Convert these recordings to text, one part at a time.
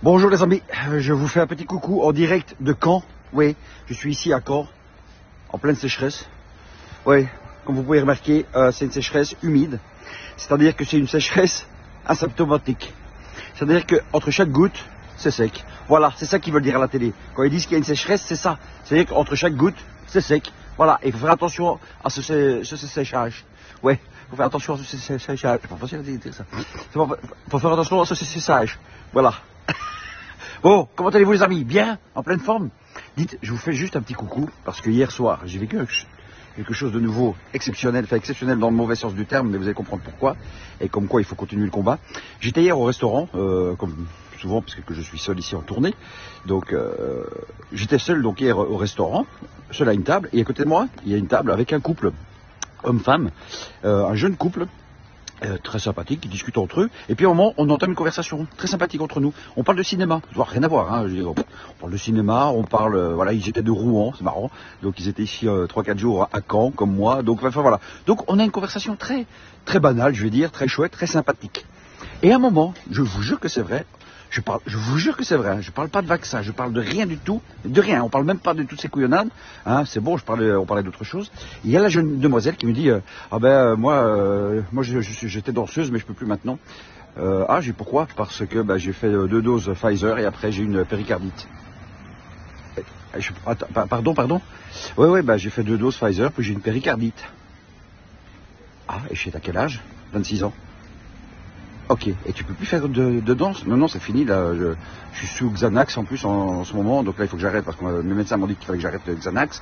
Bonjour les amis, je vous fais un petit coucou en direct de Caen. Oui, je suis ici à Caen, en pleine sécheresse. Oui, comme vous pouvez remarquer, c'est une sécheresse humide. C'est-à-dire que c'est une sécheresse asymptomatique. C'est-à-dire qu'entre chaque goutte, c'est sec. Voilà, c'est ça qu'ils veulent dire à la télé. Quand ils disent qu'il y a une sécheresse, c'est ça. C'est-à-dire qu'entre chaque goutte, c'est sec. Voilà, et il faut faire attention à ce séchage. Ouais, il faut faire attention à ce séchage. C'est pas facile à dire ça. Il faut faire attention à ce séchage. Voilà. Bon, comment allez-vous les amis? Bien? En pleine forme? Dites, je vous fais juste un petit coucou, parce que hier soir, j'ai vécu quelque chose de nouveau, exceptionnel, enfin exceptionnel dans le mauvais sens du terme, mais vous allez comprendre pourquoi, et comme quoi il faut continuer le combat. J'étais hier au restaurant, comme souvent, parce que je suis seul ici en tournée, donc j'étais seul donc hier au restaurant, seul à une table, et à côté de moi, il y a une table avec un couple, homme-femme, un jeune couple, très sympathique, qui discutent entre eux, et puis à un moment, on entame une conversation très sympathique entre nous. On parle de cinéma, ça doit rien à voir, hein. On parle de cinéma, on parle, voilà, ils étaient de Rouen, c'est marrant, donc ils étaient ici 3-4 jours à Caen, comme moi, donc enfin voilà. Donc on a une conversation très, très banale, je vais dire, très chouette, très sympathique. Et à un moment, je vous jure que c'est vrai, je vous jure que c'est vrai, hein, je parle pas de vaccin, je parle de rien du tout, de rien, on parle même pas de toutes ces couillonnades, hein, c'est bon, on parlait d'autre chose. Il y a la jeune demoiselle qui me dit, moi j'étais danseuse mais je peux plus maintenant. J'ai dit pourquoi? Parce que j'ai fait 2 doses Pfizer et après j'ai une péricardite. Pardon? Ouais, j'ai fait 2 doses Pfizer puis j'ai une péricardite. Ah, et je sais à quel âge? 26 ans. Ok, et tu peux plus faire de danse? Non, c'est fini, là, je suis sous Xanax en plus en ce moment, donc là il faut que j'arrête parce que mes médecins m'ont dit qu'il fallait que j'arrête le Xanax.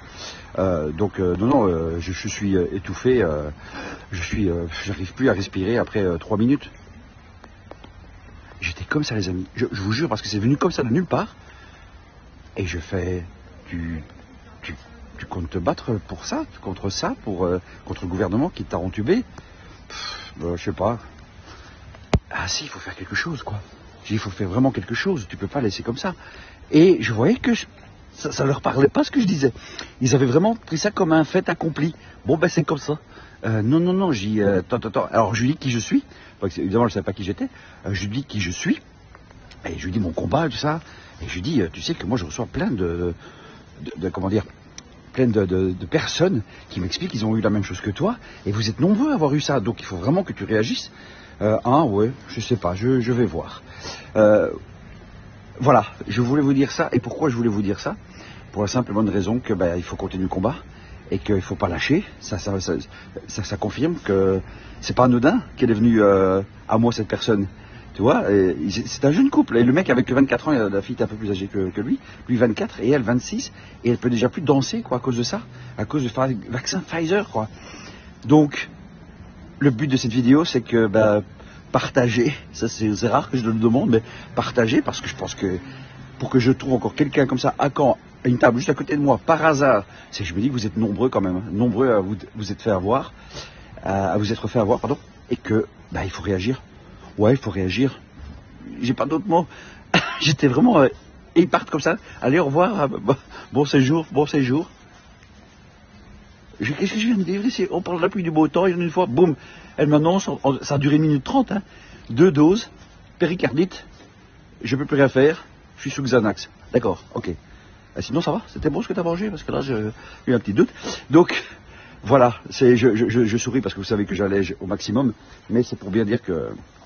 Je suis étouffé, j'arrive plus à respirer après 3 minutes. J'étais comme ça les amis, je vous jure, parce que c'est venu comme ça de nulle part, et je fais, tu comptes te battre pour ça, contre le gouvernement qui t'a entubé? Je sais pas. Ah si, il faut faire quelque chose, quoi. Il faut faire vraiment quelque chose, tu peux pas laisser comme ça. Et je voyais que ça leur parlait pas ce que je disais. Ils avaient vraiment pris ça comme un fait accompli. Bon, c'est comme ça. Non, j'ai dit, attends. Alors je lui dis qui je suis, parce que, évidemment je savais pas qui j'étais. Je lui dis qui je suis, et je lui dis mon combat, tout ça. Et je lui dis, tu sais que moi je reçois plein plein de personnes qui m'expliquent qu'ils ont eu la même chose que toi, et vous êtes nombreux à avoir eu ça, donc il faut vraiment que tu réagisses. Ouais, je sais pas, je vais voir. Voilà, je voulais vous dire ça, et pourquoi je voulais vous dire ça? Pour la simple et bonne raison que il faut continuer le combat, et qu'il ne faut pas lâcher. Ça confirme que c'est pas anodin qu'elle est venue à moi, cette personne. Tu vois, c'est un jeune couple, et le mec avec 24 ans, la fille est un peu plus âgée que lui 24, et elle 26, et elle peut déjà plus danser, quoi, à cause de ça, à cause du vaccin Pfizer, quoi. Donc, le but de cette vidéo, c'est que, partager, ça c'est rare que je le demande, mais partager, parce que je pense que, pour que je trouve encore quelqu'un comme ça, à Caen, à une table juste à côté de moi, par hasard, c'est que je me dis que vous êtes nombreux quand même, hein, nombreux à vous être fait avoir, pardon, et que, il faut réagir. Ouais, il faut réagir. J'ai pas d'autres mots. J'étais vraiment... et ils partent comme ça. Allez, au revoir. Bon séjour. Qu'est-ce que je viens de dire? On parle de la pluie du beau temps, et une fois, boum, elle m'annonce, ça a duré 1 minute 30, hein, 2 doses, péricardite, je peux plus rien faire, je suis sous Xanax. D'accord, ok. Sinon ça va? C'était bon ce que tu as mangé? Parce que là, j'ai eu un petit doute. Donc, voilà, je souris parce que vous savez que j'allège au maximum, mais c'est pour bien dire que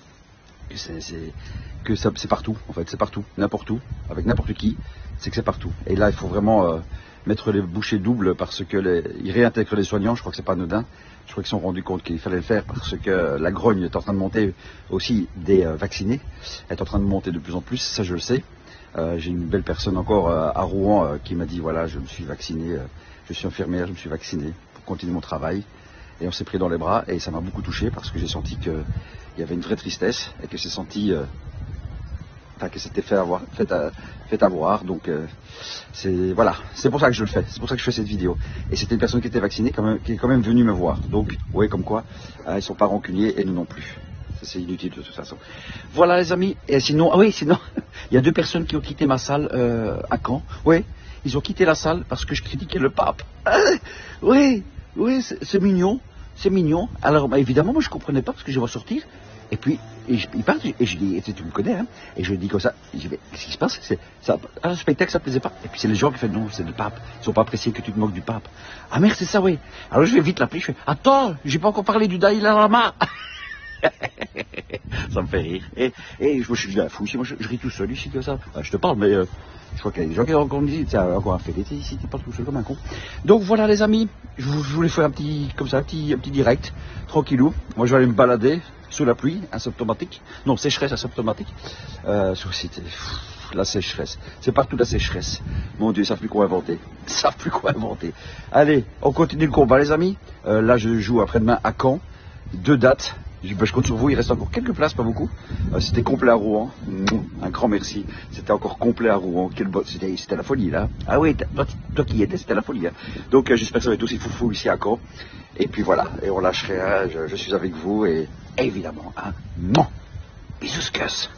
c'est partout, en fait, c'est partout, n'importe où, avec n'importe qui, c'est que c'est partout. Et là, il faut vraiment mettre les bouchées doubles parce que ils réintègrent les soignants, je crois que c'est pas anodin. Je crois qu'ils se sont rendus compte qu'il fallait le faire parce que la grogne est en train de monter aussi des vaccinés, est en train de monter de plus en plus, ça je le sais. J'ai une belle personne encore à Rouen qui m'a dit voilà, je me suis vacciné, je suis infirmière, je me suis vacciné pour continuer mon travail. Et on s'est pris dans les bras et ça m'a beaucoup touché parce que j'ai senti qu'il y avait une vraie tristesse et que j'ai senti que c'était fait avoir. Donc voilà, c'est pour ça que je le fais, c'est pour ça que je fais cette vidéo. Et c'était une personne qui était vaccinée qui est quand même venue me voir. Donc, ouais, comme quoi, ils sont pas rancuniers et nous non plus. Ça c'est inutile de toute façon. Voilà les amis. Et sinon, il y a 2 personnes qui ont quitté ma salle à Caen. Oui, ils ont quitté la salle parce que je critiquais le pape. Oui, c'est mignon. Alors évidemment, moi je comprenais pas parce que je vais sortir. Et puis, il part, et je dis, tu me connais, hein, et je lui dis comme ça, je dis, mais qu'est-ce qui se passe? Le spectacle, ça plaisait pas. Et puis c'est les gens qui font, non, c'est le pape, ils sont pas appréciés que tu te moques du pape. Ah merde, c'est ça, oui. Alors je vais vite l'appeler, je fais, attends, j'ai pas encore parlé du Dalai Lama. Ça me fait rire. Et je suis là, fou, ici, moi je ris tout seul ici comme ça. Je te parle, mais je crois qu'il y a des gens qui ont encore me disent, tiens, encore un fait d'été ici, tu parles tout seul comme un con. Donc voilà les amis, je voulais faire un petit, comme ça, un petit direct, tranquillou. Moi je vais aller me balader sous la pluie, asymptomatique. Non, sécheresse asymptomatique. Sur le site, la sécheresse. C'est partout la sécheresse. Mon Dieu, ils savent plus quoi inventer. Ils savent plus quoi inventer. Allez, on continue le combat les amis. Là je joue après-demain à Caen. 2 dates. Je compte sur vous, il reste encore quelques places, pas beaucoup. C'était complet à Rouen. Un grand merci. C'était encore complet à Rouen. C'était la folie là. Ah oui, toi qui y étais, c'était la folie. Hein. Donc j'espère que ça va être aussi foufou ici à Caen. Et puis voilà, et on lâcherait, je suis avec vous et évidemment, bisous,